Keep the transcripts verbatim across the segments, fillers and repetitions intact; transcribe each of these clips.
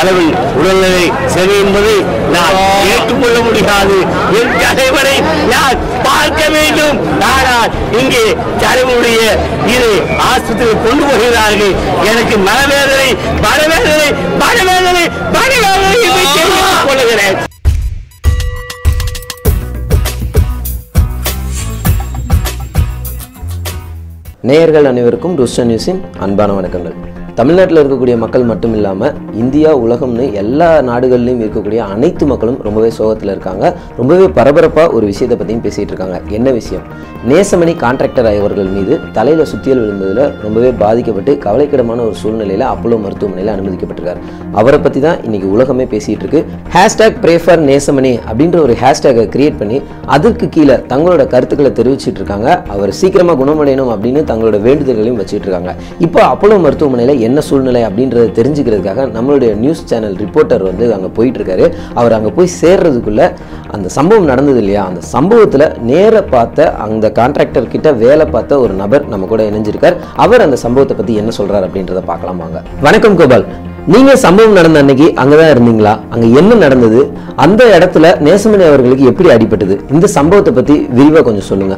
தலைவன் உடல்நிலை சரி என்பதை நான் ஏற்றுக்கொள்ள முடியாது. என் தலைவரை நான் பார்க்க வேண்டும். ஆனால் இங்கே தலைவனுடைய இது ஆஸ்பத்திரி கொண்டு போகிறார்கள். எனக்கு மனவேதனை மனவேதனை மனவேதனை மனவேதனை என்று தெரிவித்துக் கொள்கிறேன். நேயர்கள் அனைவருக்கும் ருஷ்டன் நியூஸின் அன்பான வணக்கங்கள். தமிழ்நாட்டில் இருக்கக்கூடிய மக்கள் மட்டும் இல்லாமல் இந்தியா உலகம்னு எல்லா நாடுகள்லையும் இருக்கக்கூடிய அனைத்து மக்களும் ரொம்பவே சோகத்தில் இருக்காங்க. ரொம்பவே பரபரப்பாக ஒரு விஷயத்தை பற்றியும் பேசிகிட்டு இருக்காங்க. என்ன விஷயம்? நேசமணி கான்ட்ராக்டர் அவர்கள் மீது தலையில் சுத்தியல் விழுந்ததில் ரொம்பவே பாதிக்கப்பட்டு கவலைக்கிடமான ஒரு சூழ்நிலையில் அப்போலோ மருத்துவமனையில் அனுமதிக்கப்பட்டிருக்கார். அவரை பற்றி தான் இன்றைக்கி உலகமே பேசிகிட்டு இருக்கு. ஹேஷ்டேக் ப்ரே ஃபார் நேசமணி அப்படின்ற ஒரு ஹேஷ்டேகை கிரியேட் பண்ணி அதற்கு கீழே தங்களோட கருத்துக்களை தெரிவிச்சிட்டு இருக்காங்க. அவர் சீக்கிரமாக குணமடையணும் அப்படின்னு தங்களோட வேண்டுதல்களையும் வச்சுட்டு இருக்காங்க. இப்போ அப்போலோ மருத்துவமனையில் என்ன சூழ்நிலை அப்படின்றத தெரிஞ்சுக்கிறதுக்காக நம்மளுடைய நியூஸ் சேனல் ரிப்போர்ட்டர் வந்து அங்கே போயிட்டு இருக்காரு. அவர் அங்கே போய் சேர்றதுக்குள்ள அந்த சம்பவம் நடந்தது இல்லையா, அந்த சம்பவத்தில் நேர பார்த்த அந்த கான்ட்ராக்டர் கிட்ட வேலை பார்த்த ஒரு நபர் நம்ம கூட இணைஞ்சிருக்கார். அவர் அந்த சம்பவத்தை பற்றி என்ன சொல்றாரு அப்படின்றத பார்க்கலாம் வாங்க. வணக்கம் கோபால், நீங்க சம்பவம் நடந்த அன்னைக்கு அங்கதான் இருந்தீங்களா? அங்க என்ன நடந்தது? அந்த இடத்துல நேசமணி அவர்களுக்கு எப்படி அடிபட்டது? இந்த சம்பவத்தை பத்தி விரிவா கொஞ்சம் சொல்லுங்க.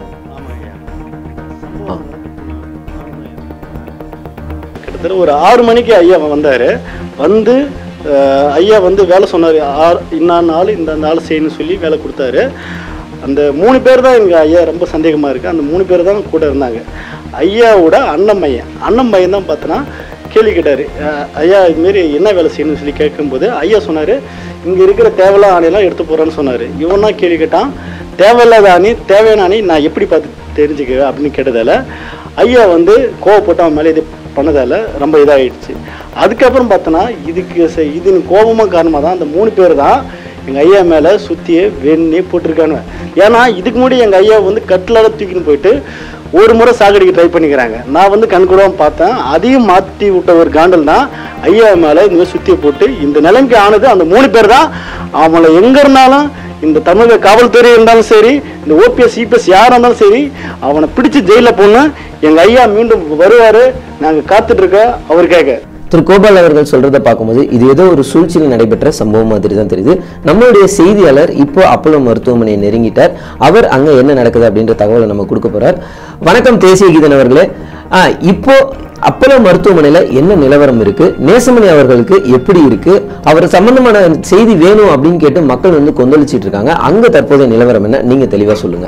ஒரு ஆறு மணிக்கு ஐயா வந்தார். வந்து ஐயா வந்து வேலை சொன்னார். ஆறு இன்ன நாள் இந்த நாள் செய்யணும்னு சொல்லி வேலை கொடுத்தாரு. அந்த மூணு பேர் தான் எங்கள் ஐயா ரொம்ப சந்தேகமாக இருக்குது. அந்த மூணு பேர் தான் கூட இருந்தாங்க. ஐயாவோட அண்ணன் பையன் அண்ணன் பையன் தான் பார்த்தோன்னா கேள்வி கேட்டார். ஐயா இதுமாரி என்ன வேலை செய்யணும்னு சொல்லி கேட்கும்போது ஐயா சொன்னார், இங்கே இருக்கிற தேவையில்லாத ஆணையெல்லாம் எடுத்து போகிறேன்னு சொன்னார். இவன் தான் கேள்வி கேட்டான், தேவையில்லாத அணி தேவையான அணி நான் எப்படி பார்த்து தெரிஞ்சுக்க அப்படின்னு கேட்டதால் ஐயா வந்து கோவப்பட்டு அவன் மேலே இது பண்ணதால் ரொம்ப இதாகிடுச்சு. அதுக்கப்புறம் பார்த்தோன்னா இதுக்கு இது கோபமாக காரணமாக தான் அந்த மூணு பேர் தான் எங்கள் ஐயா மேலே சுற்றியே வெண்ணே போட்டிருக்கானுங்க. ஏன்னா இதுக்கு முன்னாடி எங்கள் ஐயா வந்து கட்டிலால் தூக்கின்னு போயிட்டு ஒரு முறை சாகடிக்க ட்ரை பண்ணிக்கிறாங்க. நான் வந்து கண்கூடாமல் பார்த்தேன். அதையும் மாற்றி விட்ட ஒரு காண்டல் தான் ஐயா மேலே இந்த மாதிரி சுற்றியை போட்டு இந்த நிலைமைக்கு ஆனது அந்த மூணு பேர் தான். அவங்கள எங்கே இருந்தாலும் இந்த தமிழக காவல்துறை இருந்தாலும் சரி, இந்த ஓபிஎஸ் சிபிஎஸ் யாராக இருந்தாலும் சரி, அவனை பிடிச்சி ஜெயிலில் போகணும். எங்கள் ஐயா மீண்டும் வருவார், நாங்கள் காத்துட்டு இருக்க அவருக்காக. திரு கோபால் அவர்கள் சொல்றதை பார்க்கும்போது இது ஏதோ ஒரு சூழ்ச்சியில் நடைபெற்ற சம்பவம் மாதிரி தான் தெரியுது. நம்மளுடைய செய்தியாளர் இப்போ அப்போலோ மருத்துவமனையை நெருங்கிட்டார். அவர் அங்க என்ன நடக்குது அப்படின்ற தகவலை நம்ம கொடுக்க போறார். வணக்கம் தேசிய கீதன் அவர்களே. ஆஹ் இப்போ அப்போலோ மருத்துவமனையில என்ன நிலவரம் இருக்கு? நேசமணி அவர்களுக்கு எப்படி இருக்கு? அவர் சம்பந்தமான செய்தி வேணும் அப்படின்னு கேட்டு மக்கள் வந்து கொந்தளிச்சிட்டு இருக்காங்க. அங்க தற்போதைய நிலவரம் என்ன? நீங்க தெளிவா சொல்லுங்க.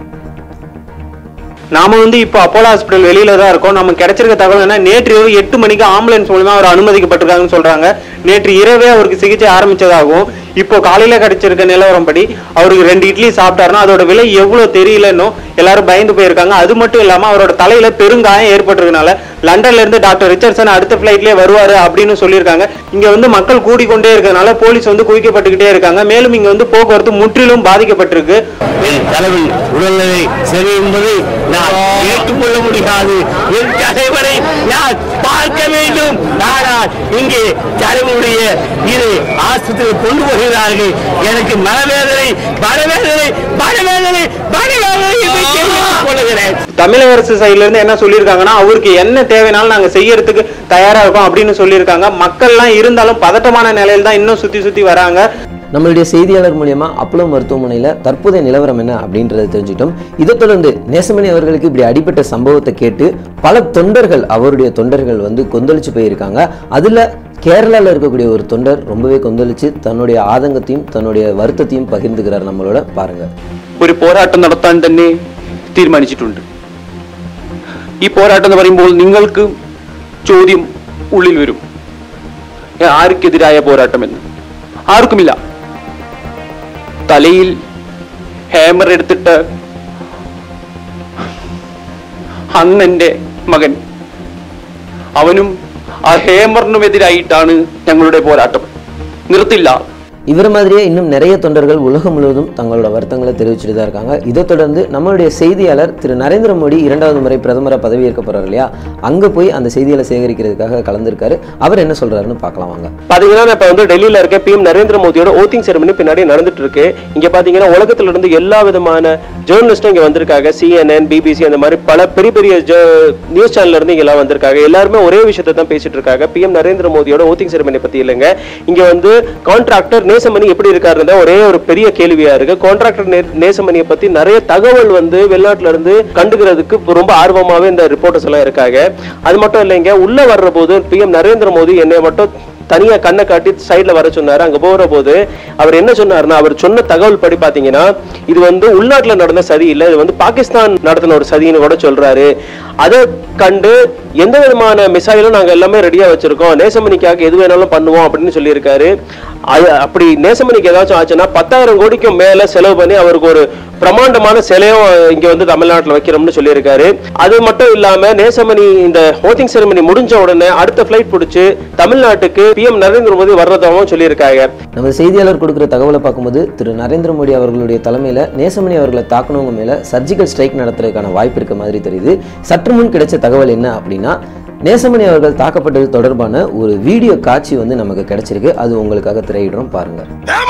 நாம வந்து இப்போ அப்போலோ ஹாஸ்பிட்டல் வெளியில தான் இருக்கோம். நம்ம கிடைச்சிருக்க தகவல் என்ன, நேற்று இரவு எட்டு மணிக்கு ஆம்புலன்ஸ் மூலமா அவர் அனுமதிக்கப்பட்டிருக்காங்கன்னு சொல்றாங்க. நேற்று இரவே அவருக்கு சிகிச்சை ஆரம்பிச்சதாகவும் இப்போ காலையில கிடைச்சிருக்க நிலவரம் படி அவருக்கு ரெண்டு இட்லி சாப்பிட்டாருன்னா அதோட விலை எவ்வளவு தெரியலன்னு எல்லாரும் பயந்து போயிருக்காங்க. அது மட்டும் இல்லாம அவரோட தலையில பெருங்காயம் ஏற்பட்டிருக்கனால லண்டன்ல இருந்து டாக்டர் ரிச்சர்ட்சன் அடுத்த பிளைட்லயே வருவாரு அப்படின்னு சொல்லியிருக்காங்க. இங்க வந்து மக்கள் கூடிக்கொண்டே இருக்கிறதுனால போலீஸ் வந்து குவிக்கப்பட்டுக்கிட்டே இருக்காங்க. மேலும் இங்க வந்து போக்குவரத்து முற்றிலும் பாதிக்கப்பட்டிருக்கு. தலைவன் உடல்நிலை சரி என்பதை நான் ஏற்றுக்கொள்ள முடியாது. என் தலைவரை நான் பார்க்க வேண்டும். ஆனால் இங்கே தலைவனுடைய இது ஆஸ்பத்திரி கொண்டு போகிறார்கள். எனக்கு மனவேதனை மனவேதனை மனவேதனை மனவேதனை என்று தெரிவித்துக் கொள்கிறேன். தமிழக அரசு சைட்ல இருந்து என்ன சொல்லியிருக்காங்கன்னா, அவருக்கு என்ன தேவைனாலும் நாங்க செய்யறதுக்கு தயாரா இருக்கோம் அப்படின்னு சொல்லியிருக்காங்க. மக்கள் எல்லாம் இருந்தாலும் பதட்டமான நிலையில தான் இன்னும் சுத்தி சுத்தி வராங்க. நம்மளுடைய செய்தியாளர் மூலியமா அப்போலோ மருத்துவமனையில தற்போதைய நிலவரம் என்ன அப்படின்றத தெரிஞ்சுட்டோம். இதை தொடர்ந்து நேசமணி அவர்களுக்கு இப்படி அடிப்பட்ட சம்பவத்தை கேட்டு பல தொண்டர்கள் அவருடைய தொண்டர்கள் வந்து கொந்தளிச்சு போயிருக்காங்க. அதுல கேரளாவில் இருக்கக்கூடிய ஒரு தொண்டர் ரொம்பவே கொந்தளிச்சு தன்னுடைய ஆதங்கத்தையும் தன்னுடைய வருத்தத்தையும் பகிர்ந்துக்கிறார். நம்மளோட பாருங்க. ഒരു പോരാട്ടം നടത്താൻ തന്നെ തീരുമാനിച്ചിട്ടുണ്ട്. ഈ പോരാട്ടം എന്ന് പറയുമ്പോൾ നിങ്ങൾക്ക് ചോദ്യം ഉള്ളിൽ വരും, ആർക്കെതിരായ പോരാട്ടമെന്ന്. ആർക്കുമില്ല. തലയിൽ ഹാമർ എടുത്തിട്ട് അണ്ണന്റെ മകൻ, അവനും ആ ഹേമറിനുമെതിരായിട്ടാണ് ഞങ്ങളുടെ പോരാട്ടം. നിർത്തില്ല. இவர மாதிரியே இன்னும் நிறைய தொண்டர்கள் உலகம் முழுவதும் தங்களோட வருத்தங்களை தெரிவிச்சுட்டு தான் இருக்காங்க. இதை தொடர்ந்து நம்மளுடைய செய்தியாளர் திரு நரேந்திர மோடி இரண்டாவது முறை பிரதமராக பதவியேற்க போறாரு இல்லையா, அங்க போய் அந்த செய்திகளை சேகரிக்கிறதுக்காக கலந்துருக்காரு. அவர் என்ன சொல்றாருன்னு பார்க்கலாம் வாங்க. பாத்தீங்கன்னா இப்ப வந்து டெல்லியில இருக்க பிஎம் நரேந்திர மோடியோட ஓட்டிங் செரமனி பின்னாடி நடந்துட்டு இருக்கு. இங்க பாத்தீங்கன்னா உலகத்துல இருந்து எல்லா விதமான ஜேர்னலிஸ்டும் இங்க வந்திருக்காங்க. சிஎன்என், பிபிசி அந்த மாதிரி பல பெரிய பெரிய நியூஸ் சேனல்ல இருந்து இங்க எல்லாம் வந்திருக்காங்க. எல்லாருமே ஒரே விஷயத்தை தான் பேசிட்டு இருக்காங்க. பிஎம் நரேந்திர மோடியோட ஓட்டிங் செரமனி பத்தி இல்லைங்க. இங்க வந்து கான்ட்ராக்டர் நேசமணி எப்படி இருக்காருன்னு ஒரே ஒரு பெரிய கேள்வியா இருக்கு. கான்ட்ராக்டர் நேசமணியை பத்தி நிறைய தகவல் வந்து வெளிநாட்டுல இருந்து கண்டுக்கிறதுக்கு ரொம்ப ஆர்வமாவே இந்த ரிப்போர்ட்டர்ஸ் எல்லாம் இருக்காங்க. அது மட்டும் இல்லைங்க, உள்ள வர்ற போது பிஎம் நரேந்திர மோடி என்னை மட்டும் தனியா கண்ணை காட்டி சைட்ல வர சொன்னாரு. அங்க போற போது அவர் என்ன சொன்னாருன்னா, அவர் சொன்ன தகவல் படி பாத்தீங்கன்னா இது வந்து உள்நாட்டுல நடந்த சதி இல்ல, இது வந்து பாகிஸ்தான் நடத்தின ஒரு சதின்னு கூட சொல்றாரு. அதை கண்டு எந்த விதமான மிசைலும் நாங்க எல்லாமே ரெடியா வச்சிருக்கோம், நேசமணிக்காக எது வேணாலும் பண்ணுவோம் அப்படின்னு சொல்லியிருக்காரு. அப்படி நேசமணிக்கு ஏதாச்சும் ஆச்சுன்னா பத்தாயிரம் கோடிக்கும் மேல செலவு பண்ணி அவருக்கு ஒரு பிரமாண்டமான சிலையும் இங்க வந்து தமிழ்நாட்டில் வைக்கிறோம்னு சொல்லியிருக்காரு. அது மட்டும் இல்லாம நேசமணி இந்த ஓட்டிங் செரமனி முடிஞ்ச உடனே அடுத்த பிளைட் பிடிச்சு தமிழ்நாட்டுக்கு பிஎம் நரேந்திர மோடி வர்றதாகவும் சொல்லியிருக்காங்க. நம்ம செய்தியாளர் கொடுக்குற தகவலை பார்க்கும்போது திரு நரேந்திர மோடி அவர்களுடைய தலைமையில நேசமணி அவர்களை தாக்குனவங்க மேல சர்ஜிக்கல் ஸ்ட்ரைக் நடத்துறதுக்கான வாய்ப்பு இருக்க மாதிரி தெரியுது. சற்று முன் கிடைச்ச தகவல் என்ன அப்படின்னா, நேசமணி அவர்கள் தாக்கப்பட்டது தொடர்பான ஒரு வீடியோ காட்சி வந்து நமக்கு கிடைச்சிருக்கு. அது உங்களுக்காக திரையிடுறோம், பாருங்க.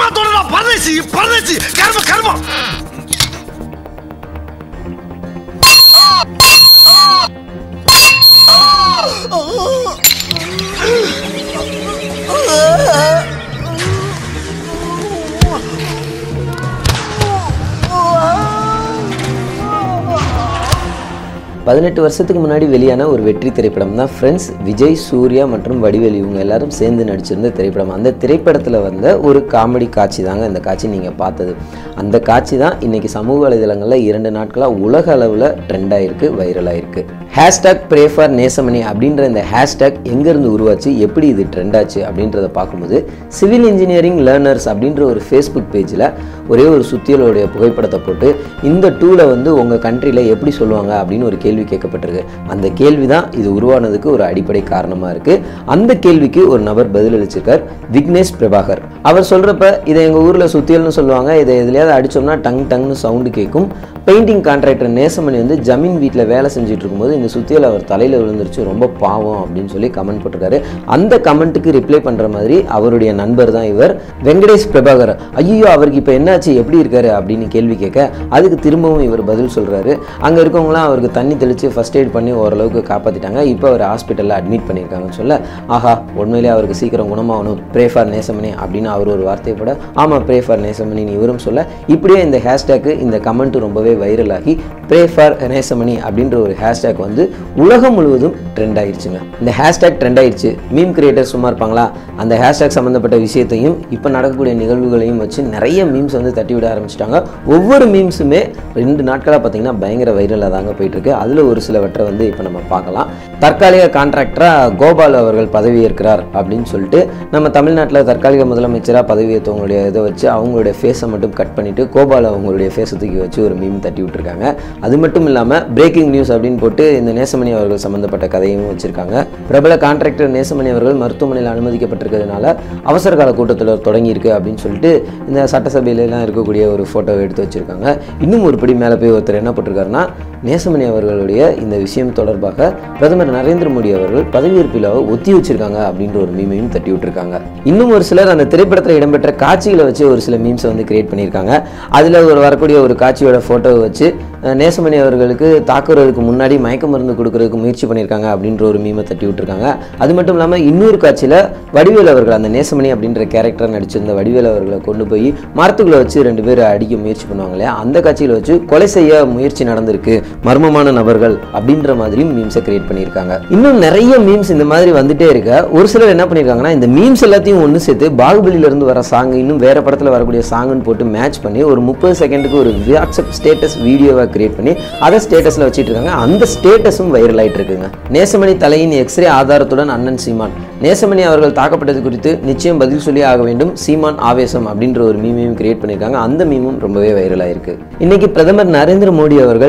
பதினெட்டு வருஷத்துக்கு முன்னாடி வெளியான ஒரு வெற்றி திரைப்படம் தான் ஃப்ரெண்ட்ஸ். விஜய், சூர்யா மற்றும் வடிவேலு இவங்க எல்லாரும் சேர்ந்து நடிச்சிருந்த திரைப்படம். அந்த திரைப்படத்தில் வந்த ஒரு காமெடி காட்சி தாங்க இந்த காட்சி நீங்கள் பார்த்தது. அந்த காட்சி தான் இன்னைக்கு சமூக வலைதளங்களில் இரண்டு நாட்களாக உலக அளவில் ட்ரெண்ட் ஆயிருக்கு, வைரல் ஆயிருக்கு. ஹேஷ்டாக் ப்ரே ஃபார் நேசமணி அப்படின்ற இந்த ஹேஷ்டாக் எங்கேருந்து உருவாச்சு, எப்படி இது ட்ரெண்ட் ஆச்சு அப்படின்றத பார்க்கும்போது சிவில் இன்ஜினியரிங் லேர்னர்ஸ் அப்படின்ற ஒரு ஃபேஸ்புக் பேஜில் ஒரே ஒரு சுத்தியலோடைய புகைப்படத்தை போட்டு இந்த டூலை வந்து உங்கள் கண்ட்ரியில் எப்படி சொல்லுவாங்க அப்படின்னு ஒரு கேள்வி கேட்கப்பட்டிருக்கு. அந்த கேள்வி தான் இது உருவானதுக்கு ஒரு அடிப்படை காரணமாக இருக்குது. அந்த கேள்விக்கு ஒரு நபர் பதிலளிச்சிருக்கார், விக்னேஷ் பிரபாகர். அவர் சொல்கிறப்ப இதை எங்கள் ஊரில் சுத்தியல்னு சொல்லுவாங்க, இதை எதுலையாவது அடித்தோம்னா டங் டங்னு சவுண்டு கேட்கும். பெயிண்டிங் கான்ட்ராக்டர் நேசமணி வந்து ஜமீன் வீட்டில் வேலை செஞ்சுட்டு இருக்கும்போது இந்த சுத்தியல் அவர் தலையில் விழுந்துருச்சு, ரொம்ப பாவம் அப்படின்னு சொல்லி கமெண்ட் போட்டிருக்காரு. அந்த கமெண்ட்டுக்கு ரிப்ளை பண்ணுற மாதிரி அவருடைய நண்பர் தான் இவர் வெங்கடேஷ் பிரபாகர். ஐயோ அவருக்கு இப்போ என்னாச்சு, எப்படி இருக்காரு அப்படின்னு கேள்வி கேட்க அதுக்கு திரும்பவும் இவர் பதில் சொல்கிறாரு. அங்கே இருக்கவங்களாம் அவருக்கு தண்ணி தெளித்து ஃபர்ஸ்ட் எய்ட் பண்ணி ஓரளவுக்கு காப்பாற்றிட்டாங்க. இப்போ அவர் ஹாஸ்பிட்டலில் அட்மிட் பண்ணியிருக்காங்கன்னு சொல்ல, ஆஹா உண்மையிலே அவருக்கு சீக்கிரம் குணமாகணும், ப்ரே ஃபார் நேசமணி அப்படின்னு அவர் ஒரு வார்த்தையை போட, ஆமாம் ப்ரே ஃபார் நேசமணின்னு இவரும் சொல்ல, இப்படியே இந்த ஹேஷ்டேக்கு இந்த கமெண்ட் ரொம்பவே வைரல் ஆகி ப்ரே ஃபார் நேசமணி அப்படின்ற ஒரு ஹேஷ்டேக் வந்து உலகம் முழுவதும் ட்ரெண்ட் ஆயிடுச்சுங்க. இந்த ஹேஷ்டேக் ட்ரெண்ட் ஆயிடுச்சு. மீம் கிரியேட்டர் சும்மா இருப்பாங்களா, அந்த ஹேஷ்டேக் சம்மந்தப்பட்ட விஷயத்தையும் இப்போ நடக்கக்கூடிய நிகழ்வுகளையும் வச்சு நிறைய மீம்ஸ் வந்து தட்டி விட ஆரம்பிச்சிட்டாங்க. ஒவ்வொரு மீம்ஸுமே ரெண்டு நாட்களாக பார்த்தீங்கன்னா பயங்கர வைரலாக தாங்க போயிட்டு இருக்கு. அதில் ஒரு சிலவற்றை வந்து இப்போ நம்ம பார்க்கலாம். தற்காலிக கான்ட்ராக்டராக கோபால் அவர்கள் பதவியேற்கிறார் அப்படின்னு சொல்லிட்டு நம்ம தமிழ்நாட்டில் தற்காலிக முதலமைச்சராக பதவியேற்றவங்களுடைய இதை வச்சு அவங்களுடைய ஃபேஸை மட்டும் கட் பண்ணிட்டு கோபால் அவங்களுடைய ஃபேஸை தூக்கி வச்சு ஒரு மீம் தட்டி விட்டுருக்காங்க. அது மட்டும் இல்லாமல் பிரேக்கிங் நியூஸ் அப்படின்னு போட்டு இந்த நேசமணி அவர்கள் சம்பந்தப்பட்ட கதையும் வச்சிருக்காங்க. பிரபல கான்ட்ராக்டர் நேசமணி அவர்கள் மருத்துவமனையில் அனுமதிக்கப்பட்டிருக்கிறதுனால அவசர கால கூட்டத்தொடர் தொடங்கியிருக்கு அப்படின்னு சொல்லிட்டு இந்த சட்டசபையிலாம் இருக்கக்கூடிய ஒரு ஃபோட்டோவை எடுத்து வச்சிருக்காங்க. இன்னும் ஒரு படி மேலே போய் ஒருத்தர் என்ன போட்டிருக்காருன்னா, நேசமணி அவர்களுடைய இந்த விஷயம் தொடர்பாக பிரதமர் நரேந்திர மோடி அவர்கள் பதவியேற்பு விழாவை ஒத்தி வச்சிருக்காங்க அப்படின்ற ஒரு மீமையும் தட்டி விட்டுருக்காங்க. இன்னும் ஒரு சிலர் அந்த திரைப்படத்தில் இடம்பெற்ற காட்சிகளை வச்சு ஒரு சில மீம்ஸை வந்து கிரியேட் பண்ணியிருக்காங்க. அதில் ஒரு வரக்கூடிய ஒரு காட்சியோட ஃபோட்டோவை வச்சு நேசமணி அவர்களுக்கு தாக்குறதுக்கு முன்னாடி மயக்க மருந்து கொடுக்கறதுக்கு முயற்சி பண்ணியிருக்காங்க அப்படின்ற ஒரு மீமை தட்டி விட்டுருக்காங்க. அது மட்டும் இல்லாமல் இன்னொரு காட்சியில் வடிவேல் அவர்கள், அந்த நேசமணி அப்படின்ற கேரக்டர் நடிச்சிருந்த வடிவேல் அவர்களை கொண்டு போய் மரத்துக்குள்ள வச்சு ரெண்டு பேர் அடிக்க முயற்சி பண்ணுவாங்க இல்லையா, அந்த காட்சியில் வச்சு கொலை செய்ய முயற்சி நடந்திருக்கு மர்மமான நபர்கள் அப்படின்ற மாதிரி மீம்ஸை கிரியேட் பண்ணியிருக்காங்க. இன்னும் நிறைய மீம்ஸ் இந்த மாதிரி வந்துட்டே இருக்க ஒரு சிலர் என்ன பண்ணியிருக்காங்கன்னா, இந்த மீம்ஸ் எல்லாத்தையும் ஒன்று சேர்த்து பாகுபலியிலிருந்து வர சாங் இன்னும் வேற படத்தில் வரக்கூடிய சாங்குன்னு போட்டு மேட்ச் பண்ணி ஒரு முப்பது செகண்டுக்கு ஒரு வாட்ஸ்அப் ஸ்டேட்டஸ் வீடியோவை கிரியேட் பண்ணி அதை ஸ்டேட்டஸ்ல வச்சிட்டு இருக்காங்க. அந்த ஸ்டேட்டஸும் வைரல் ஆயிட்டு இருக்குங்க. நேசமணி தலையின் எக்ஸ்ரே ஆதாரத்துடன் அண்ணன் சீமான், நேசமணி அவர்கள் தாக்கப்பட்டது குறித்து நிச்சயம் பதில் சொல்லி ஆக வேண்டும், சீமான் ஆவேசம் அப்படின்ற ஒரு மீமையும் கிரியேட் பண்ணியிருக்காங்க. அந்த மீமும் ரொம்பவே வைரல் ஆயிருக்கு. இன்னைக்கு பிரதமர் நரேந்திர மோடி அவர்கள் இரண்டாவது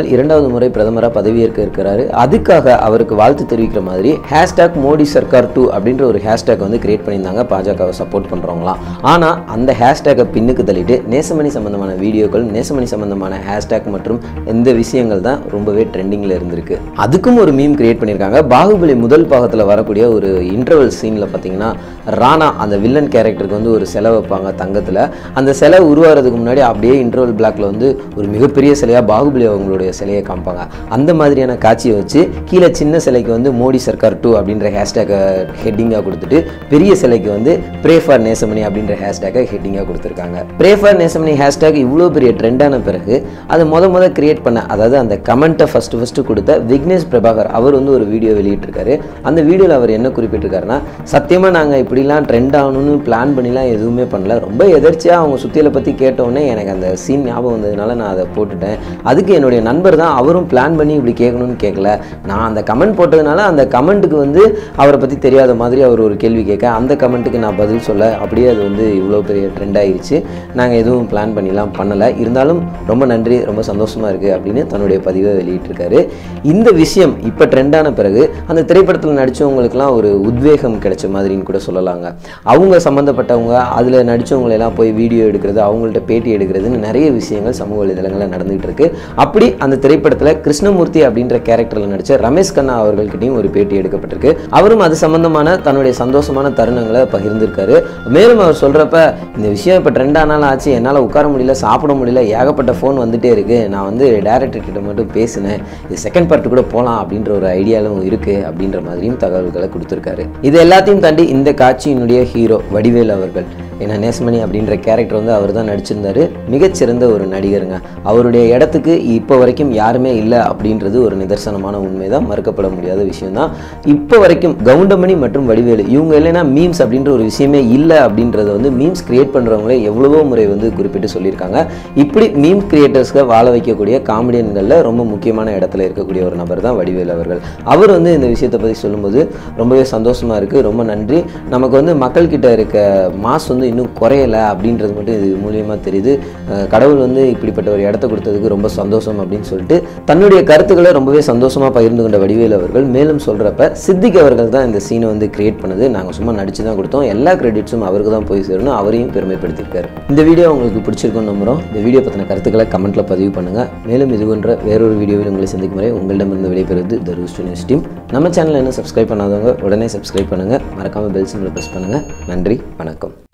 முறை பிரதமராக பதவியேற்க இருக்கிறாரு. அதுக்காக அவருக்கு வாழ்த்து தெரிவிக்கிற மாதிரி ஹேஷ்டாக் மோடி சர்க்கார் டூ அப்படின்ற ஒரு ஹேஷ்டாக் வந்து கிரியேட் பண்ணியிருந்தாங்க பாஜகவை சப்போர்ட் பண்ணுறவங்களாம். ஆனால் அந்த ஹேஷ்டாக்கை பின்னுக்கு தள்ளிட்டு நேசமணி சம்பந்தமான வீடியோக்கள், நேசமணி சம்பந்தமான ஹேஷ்டாக் மற்றும் இந்த விஷயங்கள் தான் ரொம்பவே ட்ரெண்டிங்கில் இருந்திருக்கு. அதுக்கும் ஒரு மீம் கிரியேட் பண்ணியிருக்காங்க. பாகுபலி முதல் பாகத்தில் வரக்கூடிய ஒரு இன்டர்வல் சீனில் பார்த்தீங்கன்னா ராணா அந்த வில்லன் கேரக்டருக்கு வந்து ஒரு சிலை வைப்பாங்க தங்கத்தில். அந்த சிலை உருவாகிறதுக்கு முன்னாடி அப்படியே இன்டர்வல் பிளாக்ல வந்து ஒரு மிகப்பெரிய சிலையாக பாகுபலி அவங்களுடைய சிலையை காமிப்பாங்க. அந்த மாதிரியான காட்சியை வச்சு கீழே சின்ன சிலைக்கு வந்து மோடி சர்க்கார் டூ அப்படின்ற ஹேஷ்டேக்கை ஹெட்டிங்காக கொடுத்துட்டு பெரிய சிலைக்கு வந்து ப்ரே ஃபார் நேசமணி அப்படின்ற ஹேஷ்டேக்கை ஹெட்டிங்காக கொடுத்துருக்காங்க. ப்ரே ஃபார் நேசமணி ஹேஷ்டேக் இவ்வளோ பெரிய ட்ரெண்டான பிறகு அதை முத முத கிரியேட் பண்ண, அதாவது அந்த கமெண்ட்டை ஃபஸ்ட்டு ஃபஸ்ட்டு கொடுத்த விக்னேஷ் பிரபாகர் அவர் வந்து ஒரு வீடியோ வெளியிட்டிருக்காரு. அந்த வீடியோவில் அவர் என்ன குறிப்பிட்டிருக்காருன்னா, சத்தியமாக நாங்கள் இப்படிலாம் ட்ரெண்ட் ஆகணும்னு பிளான் பண்ணிலாம் எதுவுமே பண்ணல. ரொம்ப எதர்ச்சியாக அவங்க சுத்தியலை பற்றி கேட்டோடனே எனக்கு அந்த சீன் ஞாபகம் வந்ததுனால நான் அதை போட்டுட்டேன். அதுக்கு என்னுடைய நண்பர் தான், அவரும் பிளான் பண்ணி இப்படி கேட்கணும்னு கேட்கல. நான் அந்த கமெண்ட் போட்டதுனால அந்த கமெண்ட்டுக்கு வந்து அவரை பற்றி தெரியாத மாதிரி அவர் ஒரு கேள்வி கேட்க, அந்த கமெண்ட்டுக்கு நான் பதில் சொல்ல, அப்படியே அது வந்து இவ்வளோ பெரிய ட்ரெண்ட் ஆகிடுச்சு. நாங்கள் எதுவும் பிளான் பண்ணிலாம் பண்ணலை. இருந்தாலும் ரொம்ப நன்றி, ரொம்ப சந்தோஷமாக இருக்குது அப்படின்னு தன்னுடைய பதிவை வெளியிட்டிருக்காரு. இந்த விஷயம் இப்போ ட்ரெண்டான பிறகு அந்த திரைப்படத்தில் நடித்தவங்களுக்குலாம் ஒரு உத்வேகம் கிடைச்ச மாதிரின்னு கூட சொல்லலாங்க. அவங்க சம்மந்தப்பட்டவங்க அதில் நடித்தவங்களெல்லாம் போய் வீடியோ எடுக்கிறது, அவங்கள்ட்ட பேட்டி எடுக்கிறதுன்னு நிறைய விஷயங்கள் சமூக வலைதளங்களில் நடந்துகிட்டு இருக்கு. அப்படி அந்த திரைப்படத்தில் கிருஷ்ணமூர்த்தி அப்படின்ற கேரக்டரில் நடித்த ரமேஷ் கண்ணா அவர்கள்கிட்டையும் ஒரு பேட்டி எடுக்கப்பட்டிருக்கு. அவரும் அது சம்பந்தமான தன்னுடைய சந்தோஷமான தருணங்களை பகிர்ந்திருக்காரு. மேலும் அவர் சொல்கிறப்ப, இந்த விஷயம் இப்போ ட்ரெண்ட் ஆனாலும் ஆச்சு, என்னால் உட்கார முடியல, சாப்பிட முடியல, ஏகப்பட்ட ஃபோன் வந்துட்டே இருக்குது. நான் வந்து டைரக்டர் கிட்ட மட்டும் பேசினேன், இது செகண்ட் பார்ட்டு கூட போகலாம் அப்படின்ற ஒரு ஐடியாலும் இருக்குது அப்படின்ற மாதிரியும் தகவல்களை கொடுத்துருக்காரு. இது எல்லாத்தையும் தாண்டி இந்த காட்சியினுடைய ஹீரோ வடிவேல் அவர்கள், ஏன்னா நேசமணி அப்படின்ற கேரக்டர் வந்து அவர் தான் நடிச்சிருந்தாரு. மிகச்சிறந்த ஒரு நடிகருங்க. அவருடைய இடத்துக்கு இப்போ வரைக்கும் யாருமே இல்லை அப்படின்றது ஒரு நிதர்சனமான உண்மை தான், மறுக்கப்பட முடியாத விஷயம் தான். இப்போ வரைக்கும் கவுண்டமணி மற்றும் வடிவேலு இவங்க இல்லைன்னா மீம்ஸ் அப்படின்ற ஒரு விஷயமே இல்லை அப்படின்றத வந்து மீம்ஸ் கிரியேட் பண்ணுறவங்களே எவ்வளவோ முறை வந்து குறிப்பிட்டு சொல்லியிருக்காங்க. இப்படி மீம் கிரியேட்டர்ஸ்க்கு வாழ வைக்கக்கூடிய காமெடியன்களில் ரொம்ப முக்கியமான இடத்துல இருக்கக்கூடிய ஒரு நபர் தான் வடிவேலு அவர்கள். அவர் வந்து இந்த விஷயத்தை பற்றி சொல்லும்போது ரொம்பவே சந்தோஷமாக இருக்குது, ரொம்ப நன்றி. நமக்கு வந்து மக்கள்கிட்ட இருக்க மாஸ் வந்து இன்னும் குறையலை அப்படின்றது மட்டும் இது மூலியமாக தெரியுது. கடவுள் வந்து இப்படிப்பட்ட ஒரு இடத்த கொடுத்ததுக்கு ரொம்ப சந்தோஷம் அப்படின்னு சொல்லிட்டு தன்னுடைய கருத்துக்களை ரொம்பவே சந்தோஷமாக பகிர்ந்து கொண்ட வடிவேலு அவர்கள் மேலும் சொல்கிறப்ப, சித்திக் அவர்கள் தான் இந்த சீனை வந்து கிரியேட் பண்ணது, நாங்கள் சும்மா நடிச்சு தான் கொடுத்தோம், எல்லா கிரெடிட்ஸும் அவருக்கு தான் போய் சேரணும், அவரையும் பெருமைப்படுத்தியிருக்காரு. இந்த வீடியோ உங்களுக்கு பிடிச்சிருக்குன்னு நம்புகிறோம். இந்த வீடியோ பற்றின கருத்துக்களை கமெண்ட்டில் பதிவு பண்ணுங்கள். மேலும் இது போன்ற வேறொரு வீடியோவில் உங்களை சந்திக்கும் வரை உங்களிடமிருந்து விடைபெறுவது த ரூஸ்டர் நியூஸ் டீம். நம்ம சேனலை இன்னும் சப்ஸ்கிரைப் பண்ணாதவங்க உடனே சப்ஸ்கிரைப் பண்ணுங்கள். மறக்காமல் பெல் சிம்பலை ப்ரெஸ் பண்ணுங்கள். நன்றி, வணக்கம்.